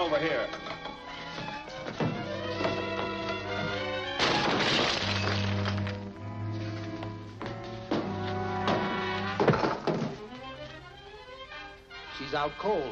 over here. She's out cold.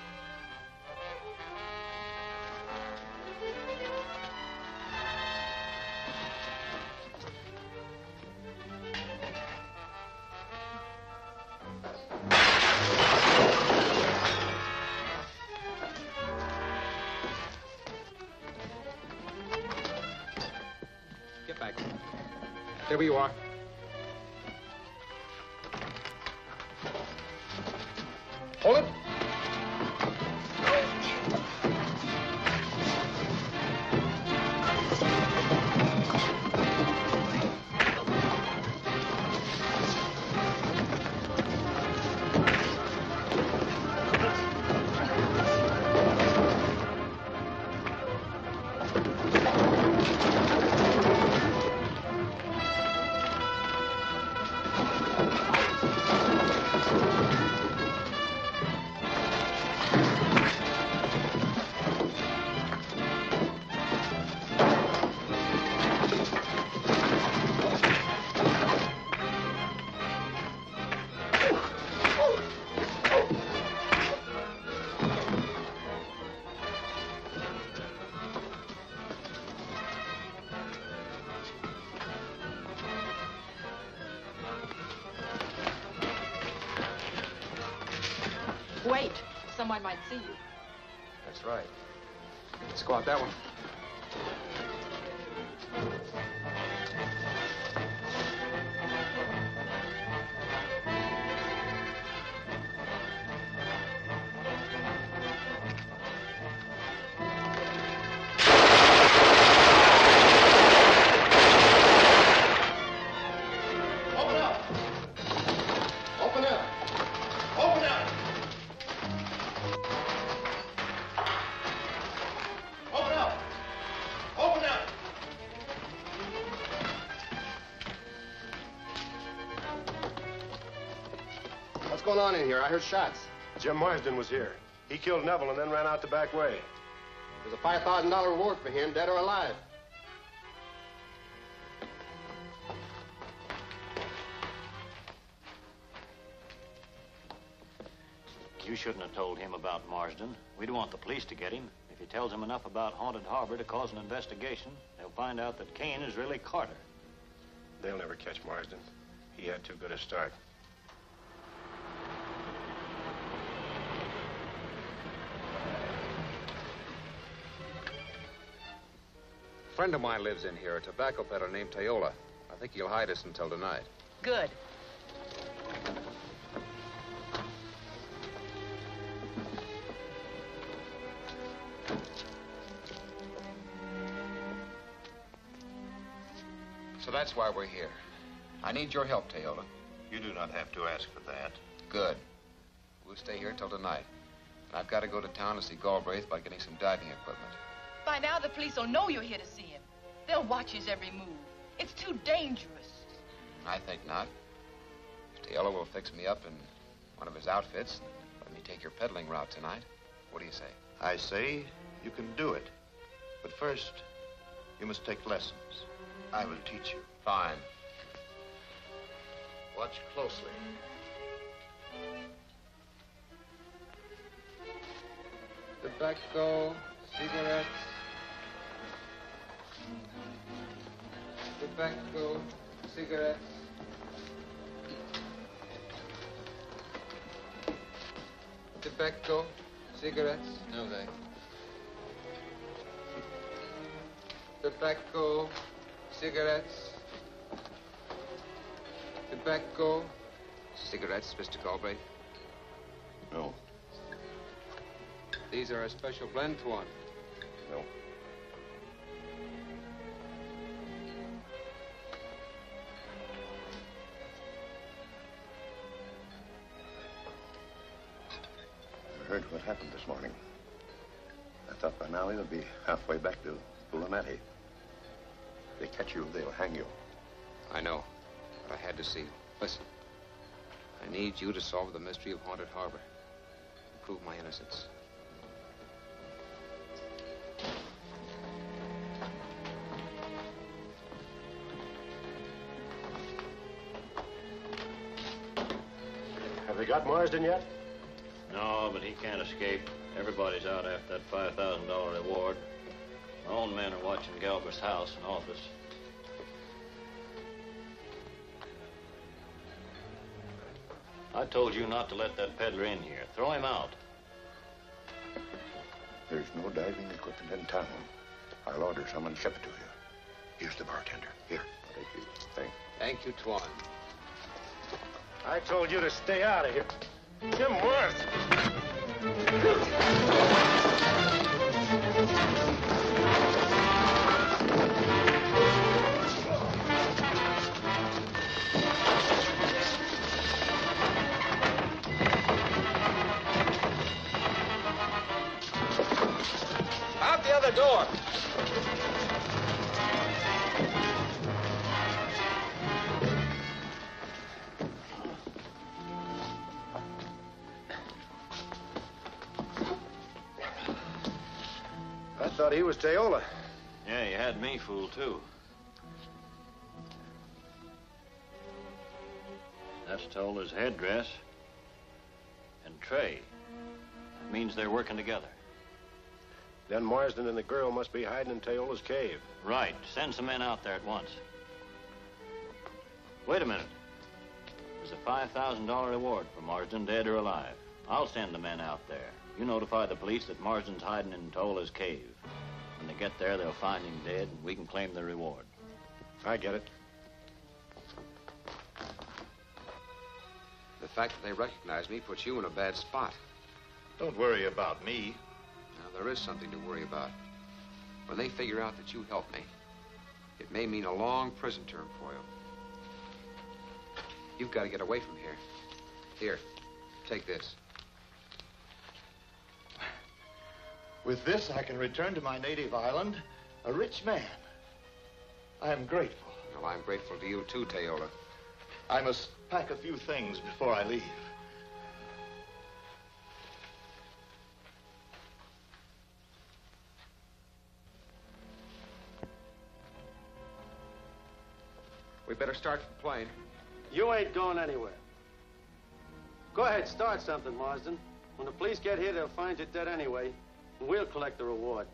Get back. There you are. Hold it. Wait. Someone might see you. That's right. Let's go out that one. What's going on in here? I heard shots. Jim Marsden was here. He killed Neville and then ran out the back way. There's a $5,000 reward for him, dead or alive. You shouldn't have told him about Marsden. We don't want the police to get him. If he tells them enough about Haunted Harbor to cause an investigation, they'll find out that Kane is really Carter. They'll never catch Marsden. He had too good a start. A friend of mine lives in here, a tobacco peddler named Tayola. I think he'll hide us until tonight. Good. So that's why we're here. I need your help, Tayola. You do not have to ask for that. Good. We'll stay here till tonight. And I've got to go to town to see Galbraith about getting some diving equipment. By now, the police will know you're here to see him. They'll watch his every move. It's too dangerous. I think not. If Tayola will fix me up in one of his outfits, let me take your peddling route tonight. What do you say? I say you can do it. But first, you must take lessons. I will teach you. Fine. Watch closely. Tobacco, cigarettes. Tobacco, cigarettes. Tobacco, cigarettes. No, thanks. Tobacco, cigarettes. Tobacco, cigarettes, Mr. Galbraith. No. These are a special blend for one. No. I heard what happened this morning. I thought by now they'll be halfway back to Pulanati. If they catch you, they'll hang you. I know, but I had to see you. Listen, I need you to solve the mystery of Haunted Harbor. Prove my innocence. they got Marsden yet? No, but he can't escape. Everybody's out after that $5,000 reward. My own men are watching Galbraith's house and office. I told you not to let that peddler in here. Throw him out. There's no diving equipment in town. I'll order someone to ship it to you. Here's the bartender. Here. Thank you. Thank you, Tuan. I told you to stay out of here. Jim Worth. Out the other door. I thought he was Tayola. Yeah, you had me fooled, too. That's Tola's headdress. And Trey. That means they're working together. Then Marsden and the girl must be hiding in Tayola's cave. Right. Send some men out there at once. Wait a minute. There's a $5,000 reward for Marsden, dead or alive. I'll send the men out there. You notify the police that Marsden's hiding in Tola's cave. When they get there, they'll find him dead, and we can claim the reward. I get it. The fact that they recognize me puts you in a bad spot. Don't worry about me. Now, there is something to worry about. When they figure out that you helped me, it may mean a long prison term for you. You've got to get away from here. Here, take this. With this, I can return to my native island a rich man. I am grateful. Well, I'm grateful to you, too, Tayola. I must pack a few things before I leave. We better start for the plane. You ain't going anywhere. Go ahead, start something, Marsden. When the police get here, they'll find you dead anyway, and we'll collect the reward.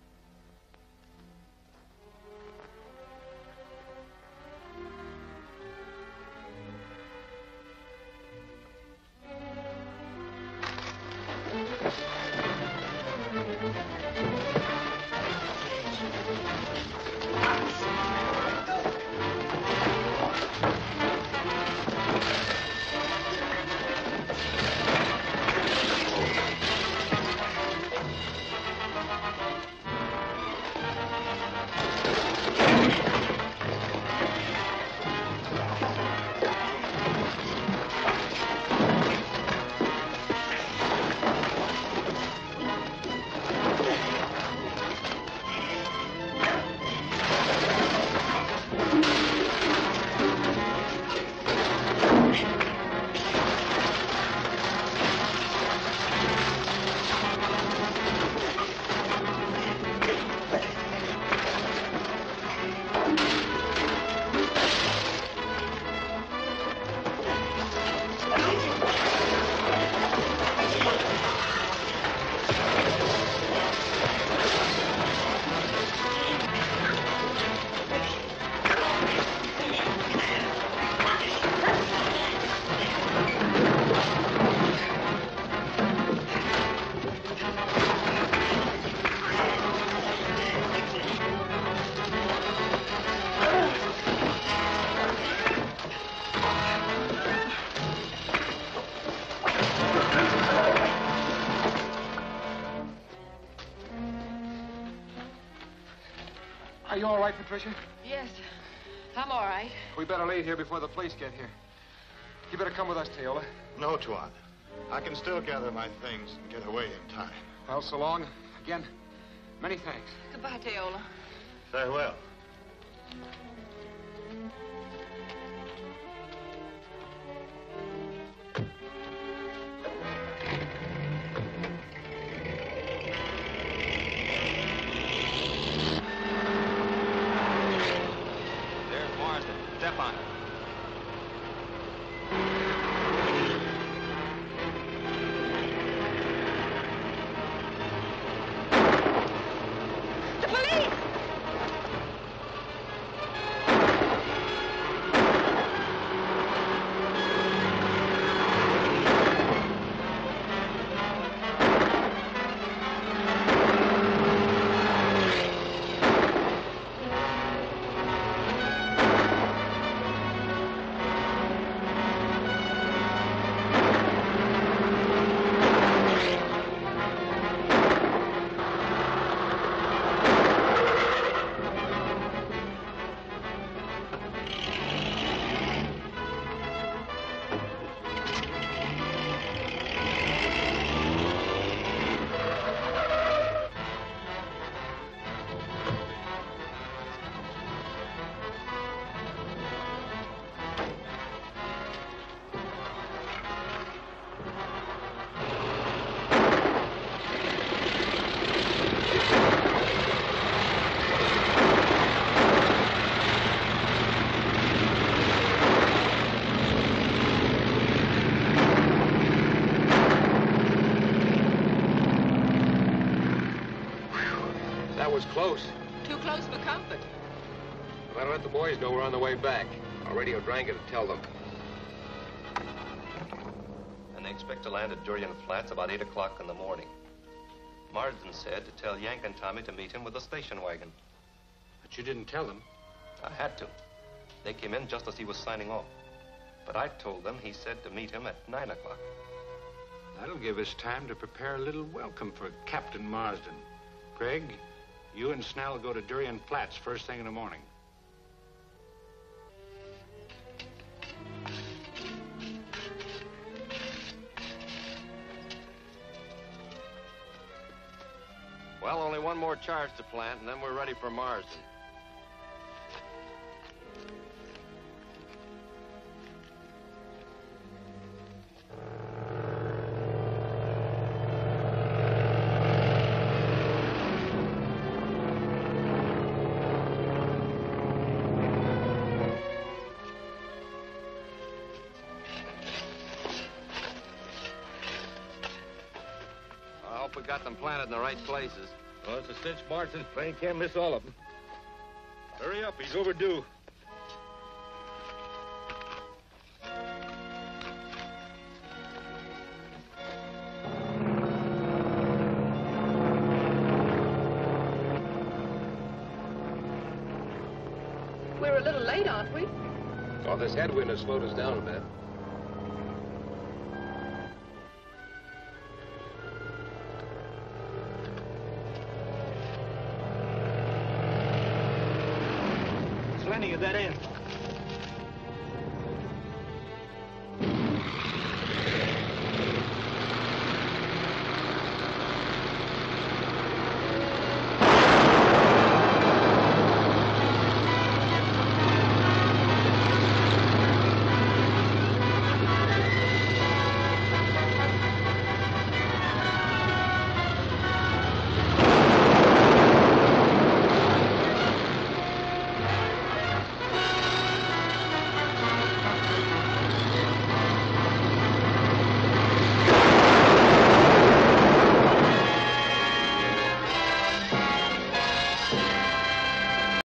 Are you all right, Patricia? Yes, I'm all right. We better leave here before the police get here. You better come with us, Tayola. No, Tuan. I can still gather my things and get away in time. Well, so long. Again, many thanks. Goodbye, Tayola. Farewell. There's Marsden. Step on it. close. Too close for comfort. Better let the boys know we're on the way back. I'll radio Dranka to tell them. And they expect to land at Durian Flats about 8 o'clock in the morning. Marsden said to tell Yank and Tommy to meet him with a station wagon. But you didn't tell them. I had to. They came in just as he was signing off. But I told them he said to meet him at 9 o'clock. That'll give us time to prepare a little welcome for Captain Marsden. Craig, you and Snell go to Durian Flats first thing in the morning. Well, only one more charge to plant, and then we're ready for Marsden. I hope we got them planted in the right places. Well, it's a cinch, Martin. Train can't miss all of them. Hurry up, he's overdue. We're a little late, aren't we? Oh, this headwind has slowed us down a bit.